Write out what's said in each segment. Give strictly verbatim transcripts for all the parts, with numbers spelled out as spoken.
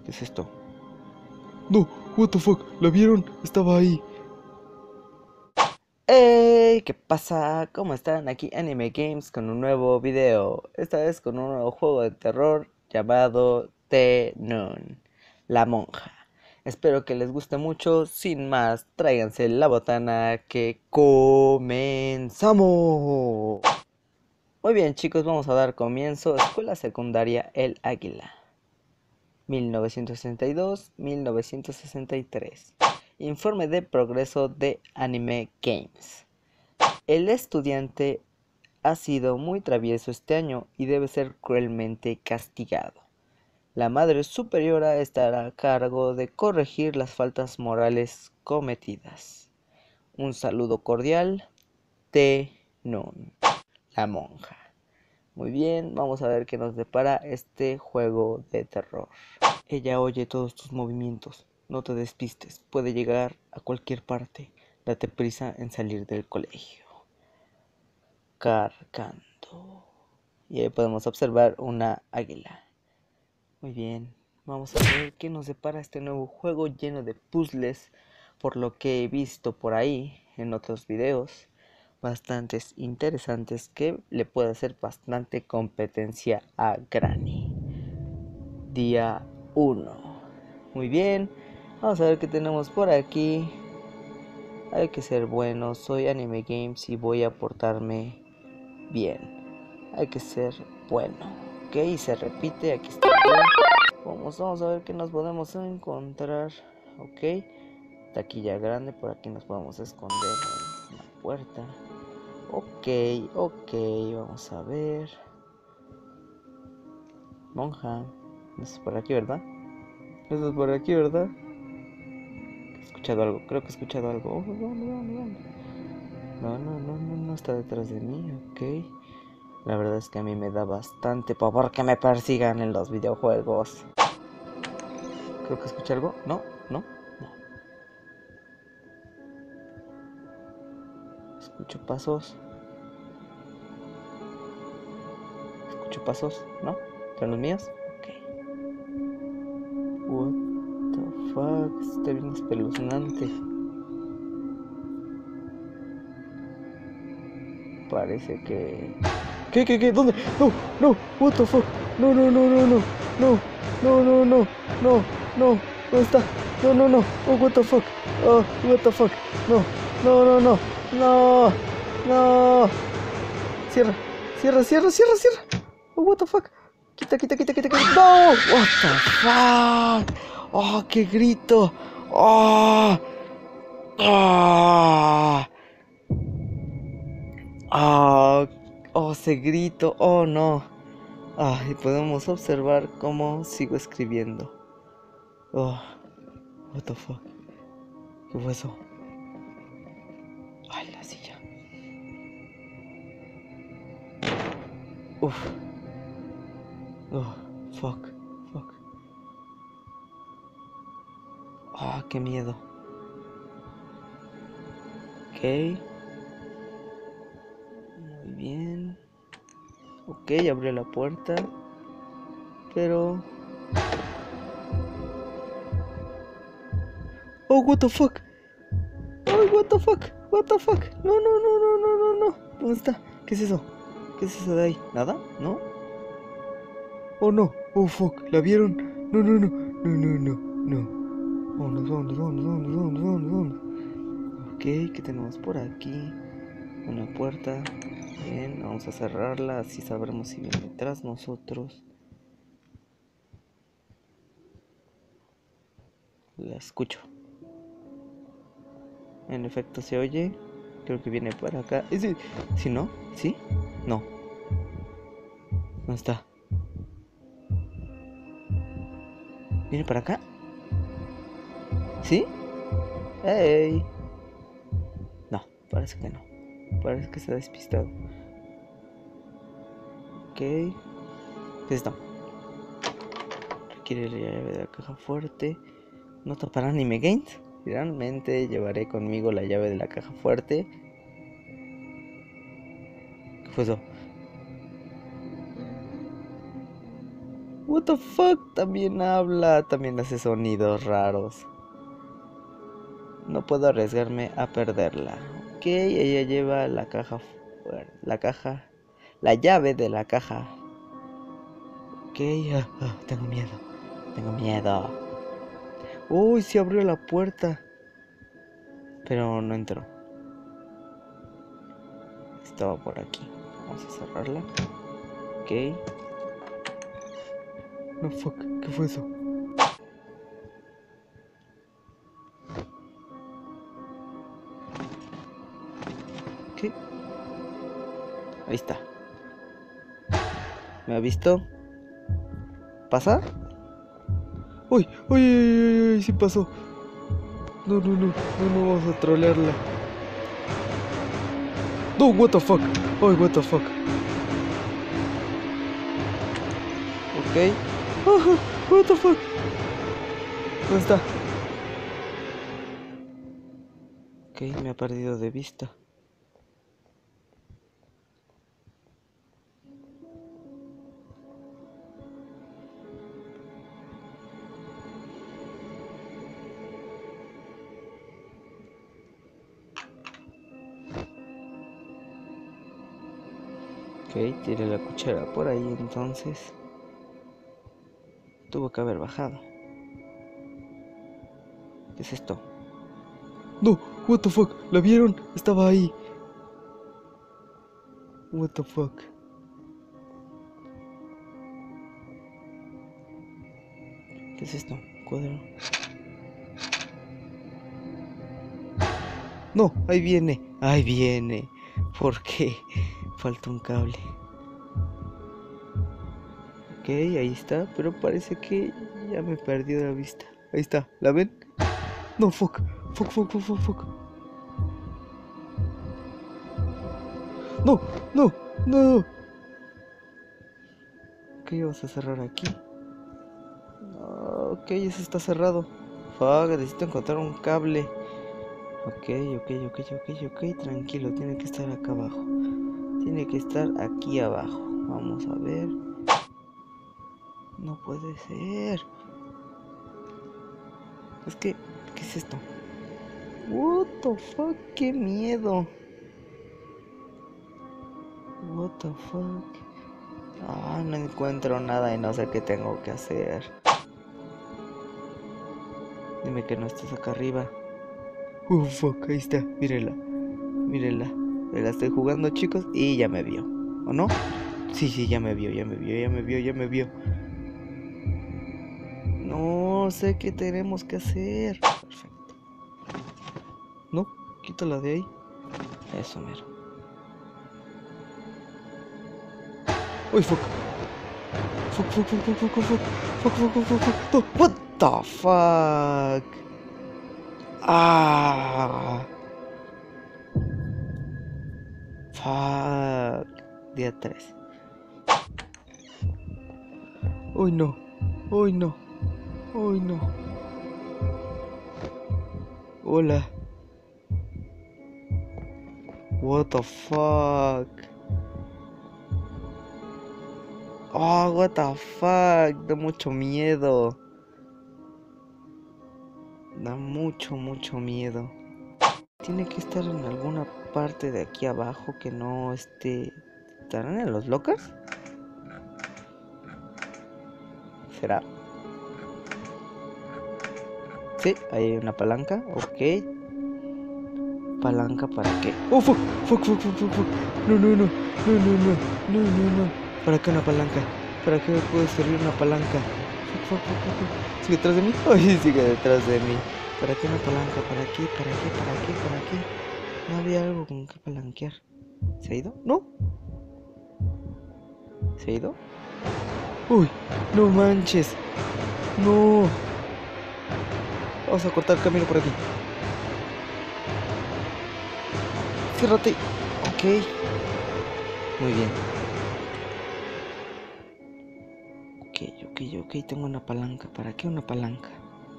¿Qué es esto? No, what the fuck, ¿la vieron? Estaba ahí. ¡Hey! ¿Qué pasa? ¿Cómo están? Aquí Anime Games con un nuevo video. Esta vez con un nuevo juego de terror llamado The Nun, la monja. Espero que les guste mucho. Sin más, tráiganse la botana que comenzamos. Muy bien, chicos, vamos a dar comienzo. Escuela Secundaria El Águila. mil novecientos sesenta y dos a mil novecientos sesenta y tres. Informe de progreso de Anime Games. El estudiante ha sido muy travieso este año y debe ser cruelmente castigado. La madre superiora estará a cargo de corregir las faltas morales cometidas. Un saludo cordial, The Nun, la monja. Muy bien, vamos a ver qué nos depara este juego de terror. Ella oye todos tus movimientos. No te despistes, puede llegar a cualquier parte. Date prisa en salir del colegio. Cargando. Y ahí podemos observar una águila. Muy bien, vamos a ver qué nos depara este nuevo juego lleno de puzzles. Por lo que he visto por ahí en otros videos, bastantes interesantes que le puede hacer bastante competencia a Granny. Día uno. Muy bien, vamos a ver qué tenemos por aquí. Hay que ser bueno, soy Anime Games y voy a portarme bien. Hay que ser bueno. Ok, y se repite, aquí está. Vamos, vamos a ver qué nos podemos encontrar. Ok, taquilla grande, por aquí nos podemos esconder en la puerta. Ok, ok, vamos a ver. Monja, eso es por aquí, ¿verdad? Eso es por aquí, ¿verdad? He escuchado algo, creo que he escuchado algo. Oh, no, no, no, no. No, no, no, no, no está detrás de mí, ok. La verdad es que a mí me da bastante pavor que me persigan en los videojuegos. Creo que escuché algo. No, no, no. Escucho pasos. Escucho pasos, ¿no? ¿Son los míos? Ok. What the fuck, está bien espeluznante. Parece que... ¿Qué, qué, qué? ¿Dónde? No, no, what the fuck. No, no, no, no, no, no, no, no, no, no, no, ¿dónde está? No, no, no, oh, what the fuck. Oh, what the fuck. No, no, no, no, no, no. Cierra, cierra, cierra, cierra, cierra. Oh, what the fuck. Quita, quita, quita, quita, quita. No, what the fuck. Oh, qué grito. Oh, oh. Ah, oh, ese grito, oh no. Ah, y podemos observar cómo sigo escribiendo. Oh, what the fuck. ¿Qué fue eso? Ay, la silla. Uf. Oh, fuck, fuck. Ah, qué miedo. Ok. Muy bien. Ok, abrió la puerta. Pero... Oh, what the fuck. Oh, what the fuck. What the fuck. No, no, no, no, no, no, no. ¿Dónde está? ¿Qué es eso? ¿Qué es eso de ahí? ¿Nada? ¿No? Oh, no. Oh, fuck. ¿La vieron? No, no, no. No, no, no. No. Vámonos, vámonos, vámonos, vámonos, vámonos, vámonos, vámonos. Ok, ¿qué tenemos por aquí? Una puerta. Bien, vamos a cerrarla, así sabremos si viene tras nosotros. La escucho. En efecto se oye. Creo que viene para acá. ¿Y si, si no? ¿Sí? No. ¿Dónde está? ¿Viene para acá? ¿Sí? ¡Ey! No, parece que no. Parece que se ha despistado. Ok. ¿Qué es esto? Requiere la llave de la caja fuerte. Nota para Anime Games. Realmente llevaré conmigo la llave de la caja fuerte. ¿Qué fue eso? What the fuck, también habla, también hace sonidos raros. No puedo arriesgarme a perderla. Ok, ella lleva la caja fuera, la caja, la llave de la caja. Ok, ah, ah, tengo miedo, tengo miedo. Uy, se abrió la puerta, pero no entró. Estaba por aquí. Vamos a cerrarla. Ok. No, fuck, ¿qué fue eso? ¿Qué? Ahí está. ¿Me ha visto? ¿Pasa? ¡Uy! ¡Uy! ¡Uy! ¡Uy! Sí pasó. No, no, no. No, no vamos a trolearla. No, what the fuck. ¡Uy, what the fuck! Ok. Oh, what the fuck. ¿Dónde está? Ok, me ha perdido de vista. Ok, tiré la cuchara por ahí, entonces tuvo que haber bajado. ¿Qué es esto? No, what the fuck, ¿la vieron? Estaba ahí. What the fuck. ¿Qué es esto? Cuadro. No, ahí viene, ahí viene. ¿Por qué? Falta un cable. Ok, ahí está, pero parece que ya me perdí de la vista. Ahí está, ¿la ven? No, fuck, fuck, fuck, fuck, fuck, fuck. No, no, no. Ok, vamos a cerrar aquí. Ok, ese está cerrado. Fuck, necesito encontrar un cable. Ok, ok, ok, ok, ok, tranquilo, tiene que estar acá abajo. Tiene que estar aquí abajo. Vamos a ver. No puede ser. Es que, ¿qué es esto? What the fuck, qué miedo. What the fuck. Ah, no encuentro nada y no sé qué tengo que hacer. Dime que no estás acá arriba. Oh fuck, ahí está, mírela. Mírela. Me la estoy jugando, chicos, y ya me vio. ¿O no? Sí, sí, ya me vio, ya me vio, ya me vio, ya me vio. No sé qué tenemos que hacer. Perfecto. No, quítala de ahí. Eso, mero. Uy, fuck. Fuck, fuck, fuck, fuck, fuck, fuck, fuck, fuck, fuck, fuck, fuck. No, what the fuck. Ah. Fuck. Día tres. Uy, no. Uy, no. Uy, no. Hola. What the fuck. Oh, what the fuck. Da mucho miedo. Da mucho, mucho miedo. Tiene que estar en alguna parte de aquí abajo que no esté... ¿Estarán en los lockers? ¿Será? Sí, hay una palanca. Ok. ¿Palanca para qué? ¡Oh, fuck! ¡Fuck, fuck, fuck, fuck, fuck! No, no, no. No, no, no. No, no, no. ¿Para qué una palanca? ¿Para qué me puede servir una palanca? Fuck, fuck, fuck, fuck, fuck. ¿Sigue detrás de mí? ¡Ay, sigue detrás de mí! ¿Para qué una palanca? ¿Para qué? ¿Para qué? ¿Para qué? ¿Para qué? No había algo con que palanquear. ¿Se ha ido? ¡No! ¿Se ha ido? ¡Uy! ¡No manches! ¡No! Vamos a cortar el camino por aquí. Ciérrate. Ok. Muy bien. Ok, ok, ok. Tengo una palanca. ¿Para qué una palanca?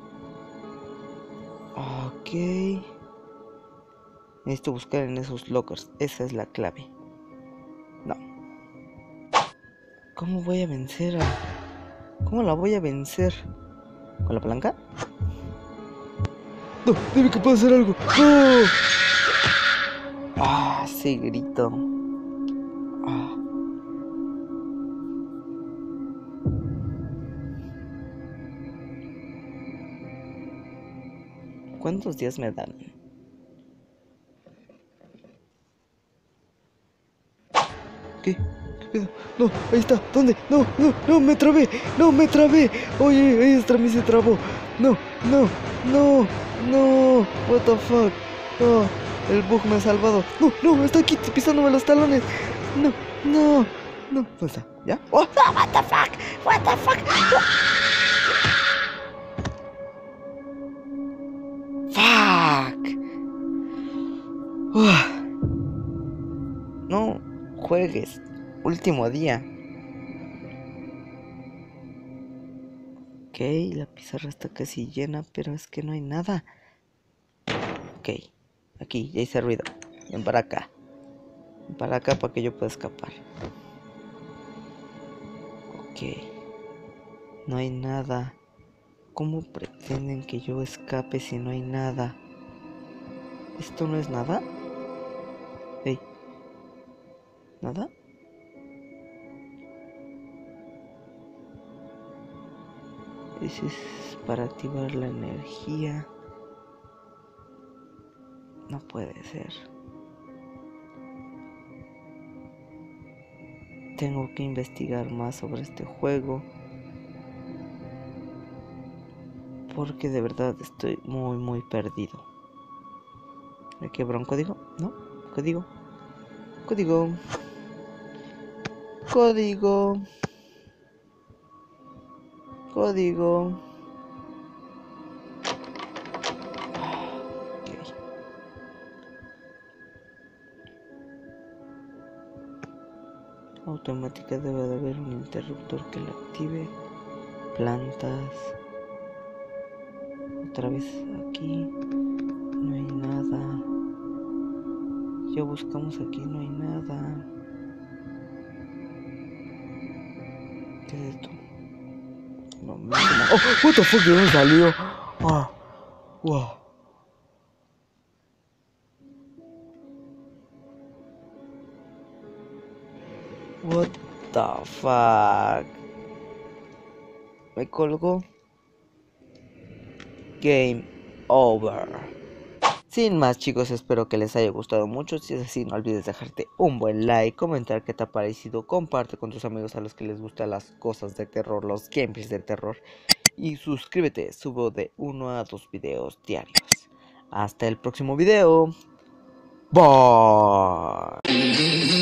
Ok. Necesito buscar en esos lockers. Esa es la clave. No. ¿Cómo voy a vencer a...? ¿Cómo la voy a vencer? ¿Con la palanca? No, debe que pueda hacer algo. ¡No! Ah, ese grito. Ah. ¿Cuántos días me dan? ¿Qué? ¿Qué pedo? No, ahí está. ¿Dónde? No, no, no, me trabé. No, me trabé. Oye, ahí está, me se trabó. No, no, no, no. What the fuck. Oh, el bug me ha salvado. No, no, está aquí pisándome los talones. No, no, no. ¿Dónde está? ¿Ya? Oh, no, what the fuck. What the fuck. Fuck. Uh. No juegues. Último día. Ok, la pizarra está casi llena, pero es que no hay nada. Ok, aquí ya hice ruido. Ven para acá. Ven para acá para que yo pueda escapar. Ok. No hay nada. ¿Cómo pretenden que yo escape si no hay nada? ¿Esto no es nada? Hey. ¿Nada? Ese es para activar la energía. No puede ser. Tengo que investigar más sobre este juego. Porque de verdad estoy muy muy perdido. ¿Me quebró un código? ¿No? ¿Código? Código. Código. Código. Okay. Automática, debe de haber un interruptor que la active. Plantas. Otra vez aquí. No hay nada. Ya buscamos aquí, no hay nada. ¿Qué es esto? No, no, no. Oh, what the fuck, ¿de dónde salió? Oh, wow. What the fuck. Me colgó. Game over. Sin más, chicos, espero que les haya gustado mucho. Si es así, no olvides dejarte un buen like, comentar qué te ha parecido, comparte con tus amigos a los que les gustan las cosas de terror, los gameplays de terror. Y suscríbete, subo de uno a dos videos diarios. Hasta el próximo video. Bye.